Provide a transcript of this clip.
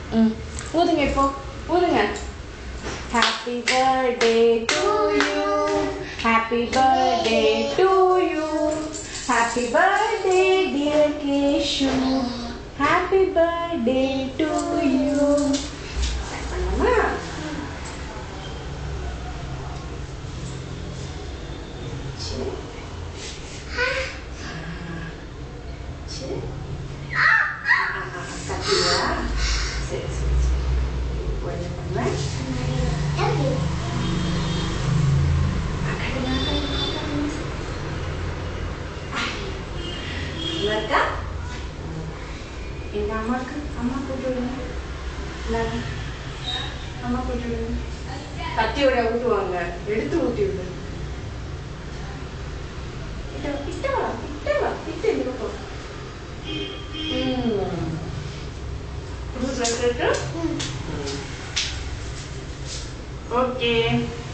ஊதுங்க இப்போ ஊதுங்க. Happy birthday to you. Happy birthday to you. Happy birthday dear Keshu. Happy birthday to you. பண்ணலாமா? சரி. சரி. கத்தியா? சரி சரி சரி. இப்போ என்ன பண்ணுவேன்? இருக்கா? எங்க அம்மாக்கு அம்மா கூட்டு விடுங்க. அம்மா கூட்டு விடுங்க. கத்தியோட ஊட்டுவாங்க. எடுத்து ஊட்டி விடு. கிட்ட இந்த பக்கம். ஓகே.